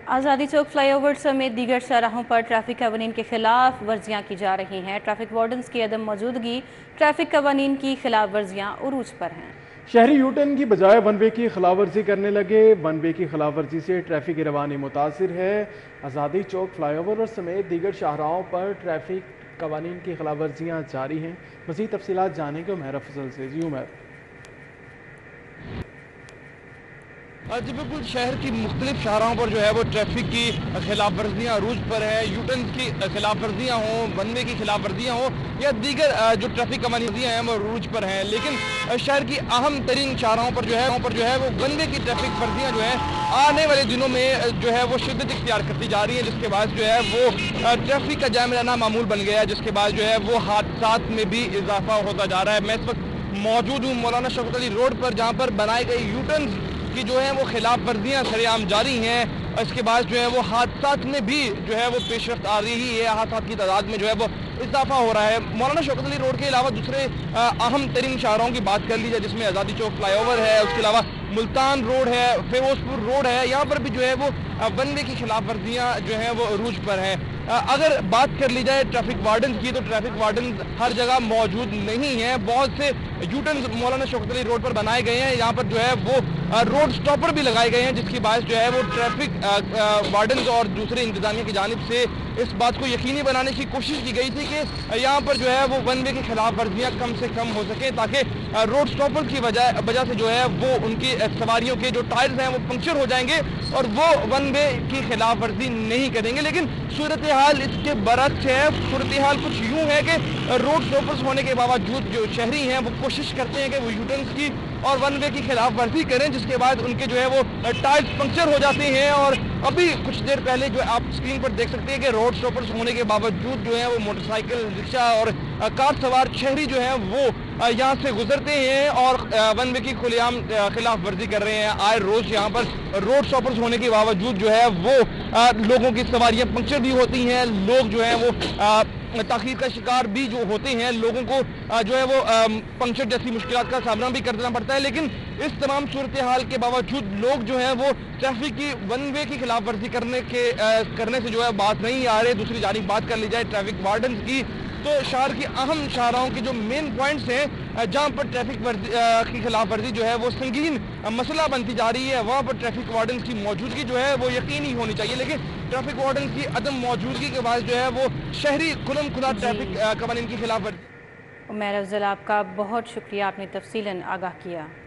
آزادی چوک fly over سمیت دیگر شاہراہوں پر ٹریفک قوانین کے خلاف ورزیاں کی جا رہی ہیں۔ ٹریفک وارڈنز کی عدم موجودگی ٹریفک قوانین کی خلاف ورزیاں عروج پر ہیں۔ شہری یو ٹرن کی بجائے ون وے کی خلاف ورزی کرنے لگے۔ ون وے کی خلاف ورزی سے ٹریفک کی روانی متاثر ہے۔ آزادی چوک فلائی اوور سمیت دیگر شاہراہوں پر ٹریفک قوانین کی خلاف ورزیاں جاری ہیں۔ مزید تفصیلات جانیں گے عمیر افضل سے۔ جی عمیر۔ جی بالکل، شہر کی مختلف شاہراہوں پر جو ہے وہ ٹریفک کی خلاف ورزیاں عروج پر ہے۔ یو ٹرنز کی خلاف ورزیاں ہوں، ون وے کی خلاف ورزیاں ہوں یا دیگر جو ٹریفک قوانین ہیں وہ عروج پر ہیں، لیکن شہر کی اہم ترین شاہراہوں پر جو ہے وہ ون وے کی ٹریفک ورزیاں جو ہیں آنے والے دنوں میں جو ہے وہ شدت اختیار کرتی جا رہی ہیں، جس کے باعث جو ہے وہ ٹریفک کا جام لانا معمول بن گیا ہے، جس کے بعد جو ہے وہ حادثات میں بھی اضافہ ہوتا جا رہا ہے۔ میں اس وقت موجود ہوں مولانا شوکت علی روڈ پر، جہاں پر بنائے گئے یو ٹرنز کی جو ہے وہ خلاف ورزیاں سر عام جاری ہیں۔ اس کے بعد جو ہے وہ حادثات میں بھی جو ہے وہ پیش رفت آ رہی ہے، حادثات کی تعداد میں جو ہے وہ اضافہ ہو رہا ہے۔ مولانا شوکت علی روڈ کے علاوہ دوسرے اہم ترین شاہراہوں کی بات کر لی جائے، جس میں آزادی چوک فلائی اوور ہے، اس کے علاوہ ملتان روڈ ہے، فیروز پور روڈ ہے، یہاں پر بھی جو ہے وہ ون وے کی خلاف ورزیاں جو ہیں وہ عروج پر ہیں۔ اگر بات کر لی جائے ٹریفک وارڈنز کی، تو ٹریفک وارڈنز ہر جگہ موجود نہیں ہیں۔ بہت سے you turns Maulana Shaukat Ali road پر بنائے گئے ہیں، یہاں پر جو ہے وہ روڈ سٹاپر بھی لگائے گئے ہیں، جس کی باعث جو ہے وہ ٹریفک وارڈنز اور دوسرے انتظامیہ کی جانب سے اس بات کو یقینی بنانے کی کوشش کی گئی تھی کہ یہاں پر جو ہے وہ ون وے کی خلاف ورزیاں کم سے کم ہو سکیں، تاکہ روڈ سٹاپر کی وجہ سے جو ہے وہ ان کی سواریوں کے جو ٹائرز ہیں وہ پنکچر ہو جائیں گے اور وہ ون وے کی خلاف ورزی نہیں کریں گے۔ لیکن صورتحال اس کے برعکس ہے۔ صورتحال کچھ یوں ہے کہ روڈ سٹاپرز ہونے کے باوجود جو شہری ہیں وہ کوشش کرتے ہیں کہ وہ یو ٹرنز کی اور ون وے کی خلاف ورزی کریں، جس کے بعد ان کے جو ہے وہ ٹائرز پنکچر ہو جاتے ہیں۔ اور ابھی کچھ دیر پہلے جو آپ اسکرین پر دیکھ سکتے ہیں کہ روڈ سٹاپرز ہونے کے باوجود جو ہے وہ موٹر سائیکل، رکشہ اور کار سوار شہری جو ہیں وہ یہاں سے گزرتے ہیں اور ون وے کی کھلے عام خلاف ورزی کر رہے ہیں۔ آئے روز یہاں پر روڈ سٹاپرز ہونے کے باوجود جو ہے وہ لوگوں کی سواریاں پنکچر بھی ہوتی ہیں، لوگ جو ہیں وہ تاخیر کا شکار بھی جو ہوتے ہیں، لوگوں کو جو ہے وہ پنکچر جیسی مشکلات کا سامنا بھی کرنا پڑتا ہے۔ لیکن اس تمام صورتحال کے باوجود لوگ جو ہیں وہ ٹریفک کی ون وے کی خلاف ورزی کرنے سے جو ہے بات نہیں آ رہے۔ دوسری جانب بات کر لی جائے ٹریفک وارڈنز کی، تو شہر کی اہم شاہراہوں کے جو مین پوائنٹس ہیں جہاں پر ٹریفک کی خلاف ورزی جو ہے وہ سنگین مسئلہ بنتی جا رہی ہے، وہاں پر ٹریفک وارڈنز کی موجودگی جو ہے وہ یقینی ہونی چاہیے، لیکن ٹریفک وارڈنز کی عدم موجودگی کے باعث جو ہے وہ شہری کھلم کھلا ٹریفک قوانین کی خلاف ورزی۔ عمیر افضل، آپ کا بہت شکریہ، آپ نے تفصیلاً آگاہ کیا۔